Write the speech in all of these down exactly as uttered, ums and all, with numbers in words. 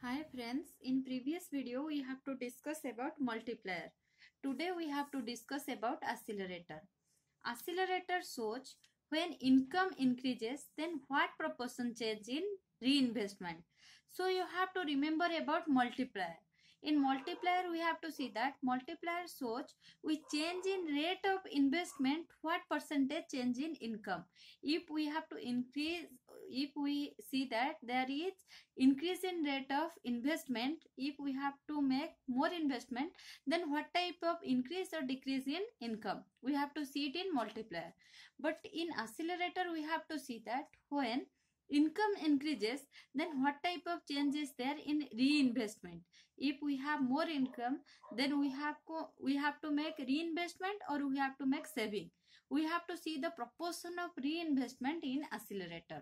Hi friends, in previous video we have to discuss about multiplier. Today we have to discuss about accelerator. Accelerator shows when income increases, then what proportion change in reinvestment. So you have to remember about multiplier. In multiplier we have to see that multiplier shows we change in rate of investment, what percentage change in income. If we have to increase, if we see that there is increase in rate of investment, if we have to make more investment, then what type of increase or decrease in income, we have to see it in multiplier. But in accelerator we have to see that when income increases, then what type of change is there in reinvestment. If we have more income, then we have to, we have to make reinvestment or we have to make saving. We have to see the proportion of reinvestment in accelerator.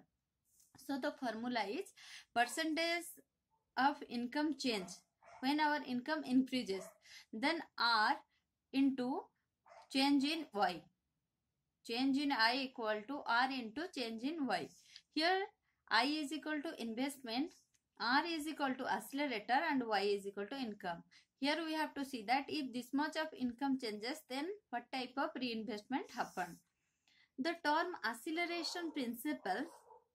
So the formula is percentage of income change when our income increases, then R into change in Y. Change in I equal to R into change in Y. Here I is equal to investment, R is equal to accelerator, and Y is equal to income. Here we have to see that if this much of income changes, then what type of reinvestment happen. The term acceleration principle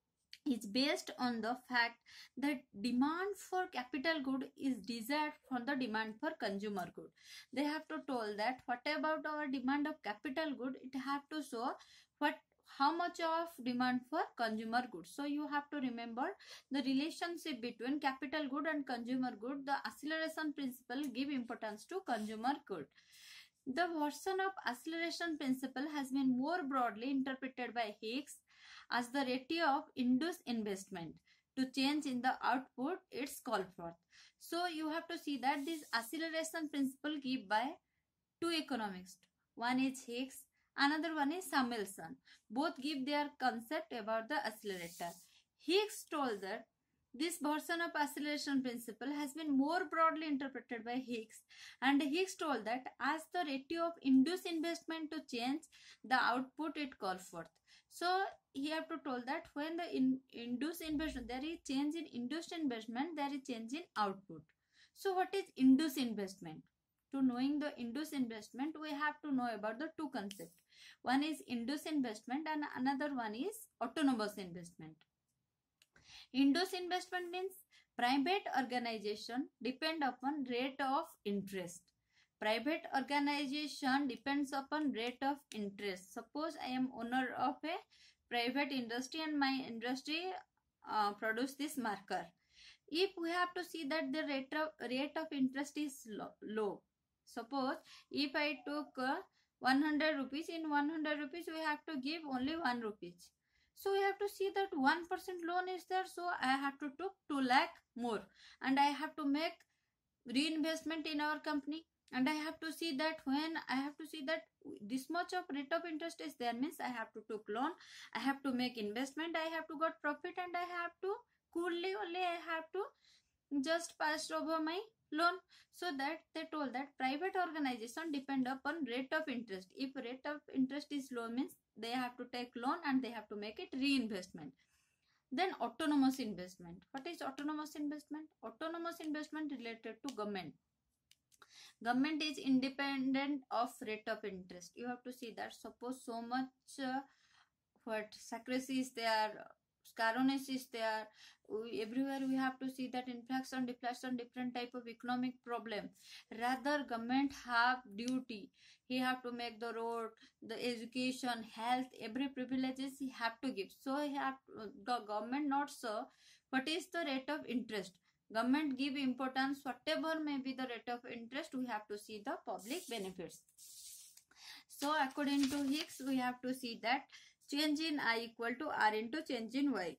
is based on the fact that demand for capital good is desired from the demand for consumer good. They have to told that what about our demand of capital good, it have to show what how much of demand for consumer good. So you have to remember the relationship between capital good and consumer good. The acceleration principle give importance to consumer good. The version of acceleration principle has been more broadly interpreted by Hicks as the ratio of induced investment to change in the output it's called forth. So you have to see that this acceleration principle given by two economists. One is Hicks, another one is Samuelson. Both give their concept about the accelerator. Hicks told that this version of acceleration principle has been more broadly interpreted by Hicks, and Hicks told that as the ratio of induced investment to change the output it called forth. So he have to told that when the in, induced investment, there is change in induced investment, there is change in output. So what is induced investment? To knowing the induced investment, we have to know about the two concepts. One is induced investment and another one is autonomous investment. Induced investment means private organization depend upon rate of interest. Private organization depends upon rate of interest. Suppose I am owner of a private industry and my industry uh, produce this marker. If we have to see that the rate of rate of interest is low, low. Suppose if I took uh, one hundred rupees, in one hundred rupees we have to give only one rupees. So we have to see that one percent loan is there, so I have to took two lakh more, and I have to make reinvestment in our company, and I have to see that when I have to see that this much of rate of interest is there, means I have to took loan, I have to make investment, I have to got profit, and I have to coolly only I have to just pass over my loan. So that they told that private organization depend upon rate of interest. If rate of interest is low, means they have to take loan and they have to make it reinvestment. Then autonomous investment. What is autonomous investment? Autonomous investment related to government. Government is independent of rate of interest. You have to see that suppose so much uh, what secrecy is there, scarcity is there, we, everywhere we have to see that inflation, deflation, different type of economic problem. Rather government have duty. He have to make the road, the education, health, every privileges he have to give. So he have the government not so what is the rate of interest. Government give importance whatever may be the rate of interest, we have to see the public benefits. So according to Hicks, we have to see that change in I equal to R into change in Y.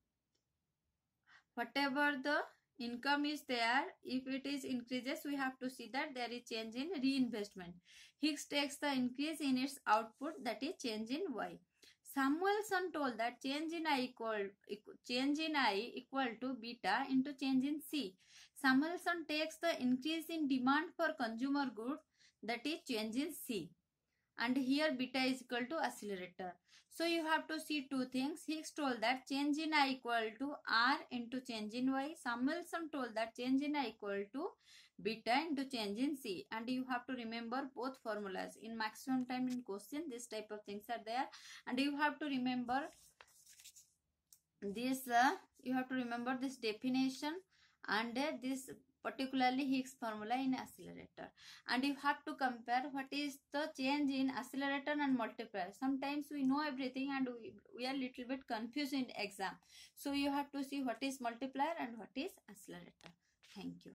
Whatever the income is there, if it is increases, we have to see that there is change in reinvestment. Hicks takes the increase in its output, that is change in Y. Samuelson told that change in I equal, equal change in I equal to beta into change in C. Samuelson takes the increase in demand for consumer goods, that is change in C. and here beta is equal to accelerator. So you have to see two things. Higgs told that change in I equal to R into change in Y. Samuelson told that change in I equal to beta into change in C. And you have to remember both formulas. In maximum time in question, this type of things are there. And you have to remember this, uh, you have to remember this definition and uh, this particularly Higgs formula in accelerator, and you have to compare what is the change in accelerator and multiplier. Sometimes we know everything and we, we are little bit confused in exam, so you have to see what is multiplier and what is accelerator. Thank you.